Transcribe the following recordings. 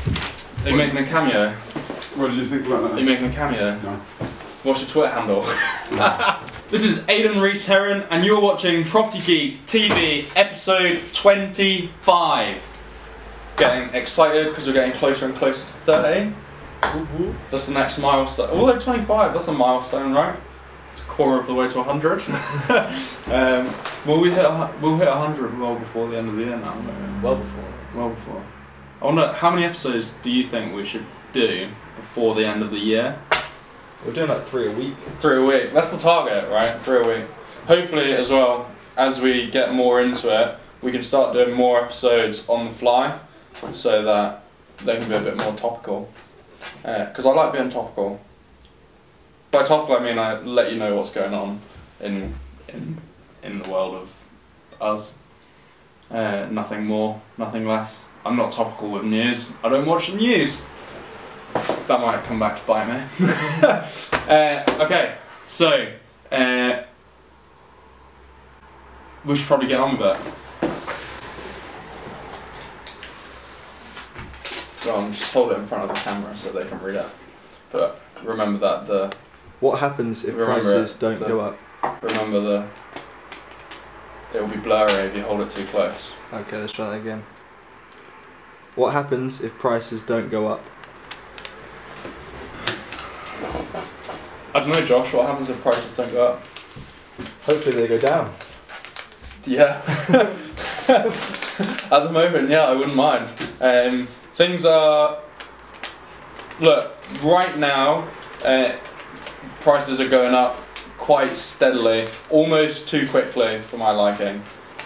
Are you making a cameo? What did you think about that? Are you making a cameo? No. What's your Twitter handle? This is Aidan Reese Heron, and you're watching Property Geek TV episode 25. Getting excited because we're getting closer and closer to 30. That's the next milestone. Although 25, that's a milestone, right? It's a quarter of the way to 100. Will we hit 100 well before the end of the year now? Well before. Well before. I wonder, how many episodes do you think we should do before the end of the year? We're doing like 3 a week. 3 a week. That's the target, right? 3 a week. Hopefully, as well, as we get more into it, we can start doing more episodes on the fly, so that they can be a bit more topical. Because I like being topical. By topical, I mean I let you know what's going on in the world of us. Nothing more, nothing less. I'm not topical with news. I don't watch the news. That might come back to bite me. Okay, so we should probably get on with it. Go on, just hold it in front of the camera so they can read it. But remember that What happens if prices don't go up? Remember it will be blurry if you hold it too close. Okay, let's try that again. What happens if prices don't go up? I don't know, Josh, what happens if prices don't go up? Hopefully they go down. Yeah. At the moment, yeah, I wouldn't mind. Things are... Look, right now, prices are going up quite steadily, almost too quickly for my liking.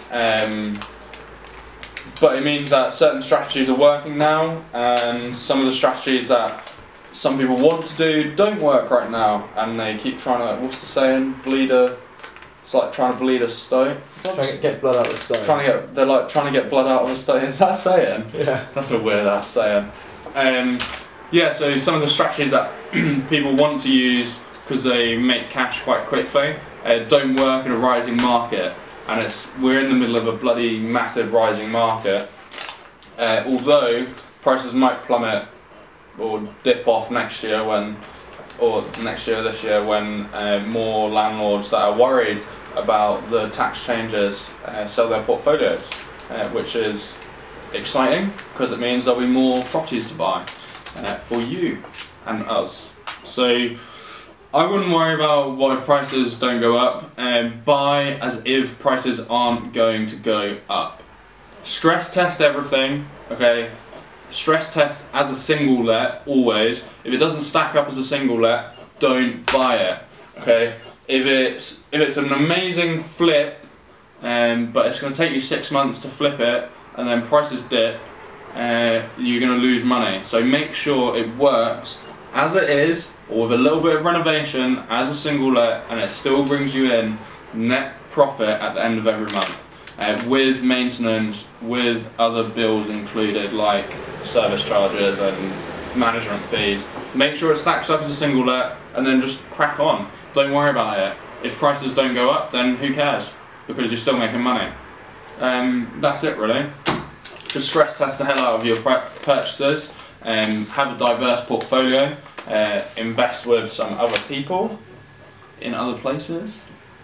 But it means that certain strategies are working now, and some of the strategies that some people want to do don't work right now, and they keep trying to, what's the saying, it's like trying to bleed a stone. Trying to get blood out of the stone. They're like trying to get blood out of a stone. Is that a saying? Yeah. That's a weird ass saying. Yeah, so some of the strategies that people want to use because they make cash quite quickly don't work in a rising market, and we're in the middle of a bloody massive rising market. Although prices might plummet or dip off next year this year when more landlords that are worried about the tax changes sell their portfolios, which is exciting because it means there'll be more properties to buy for you and us. So I wouldn't worry about what if prices don't go up. Buy as if prices aren't going to go up. Stress test everything, okay? Stress test as a single let, always. If it doesn't stack up as a single let, don't buy it, okay? If it's an amazing flip, but it's going to take you 6 months to flip it, and then prices dip, you're going to lose money. So make sure it works as it is, or with a little bit of renovation, as a single let, and it still brings you in net profit at the end of every month. With maintenance, with other bills included like service charges and management fees. Make sure it stacks up as a single let, and then just crack on. Don't worry about it. If prices don't go up, then who cares? Because you're still making money. That's it really. Just stress test the hell out of your purchases, have a diverse portfolio, invest with some other people in other places.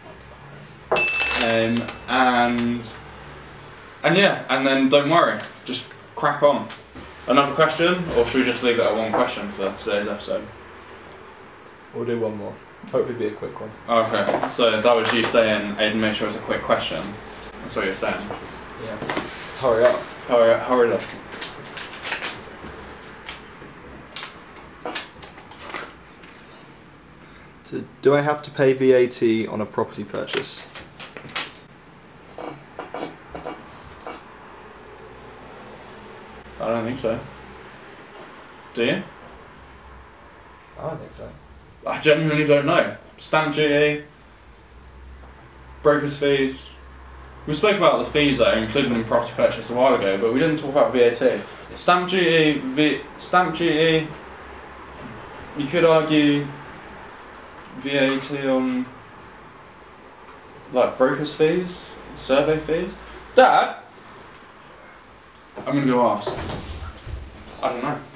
And yeah, and then don't worry, just crack on. Another question, or should we just leave it at one question for today's episode? We'll do one more. Hopefully be a quick one. Okay, so that was you saying, Aidan, make sure it's a quick question. That's what you're saying. Yeah. Hurry up. Hurry up. So, do I have to pay VAT on a property purchase? I don't think so. Do you? I don't think so. I genuinely don't know. Stamp duty, broker's fees. We spoke about the fees that are included in property purchase a while ago, but we didn't talk about VAT. Stamp duty, you could argue VAT on like broker's fees, survey fees. Dad, I'm gonna go ask. I don't know.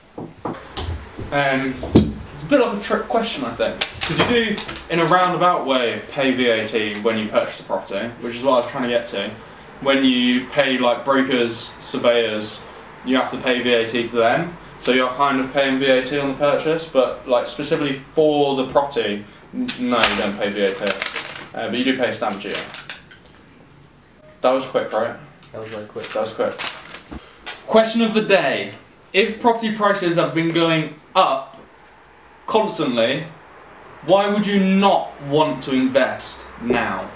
It's a bit like a trick question, I think, because you do, in a roundabout way, pay VAT when you purchase a property, which is what I was trying to get to. When you pay like brokers, surveyors, you have to pay VAT to them, so you're kind of paying VAT on the purchase, but like specifically for the property, no, you don't pay VAT, but you do pay stamp duty. That was quick, right? That was very quick. That was quick. Question of the day. If property prices have been going up constantly, why would you not want to invest now?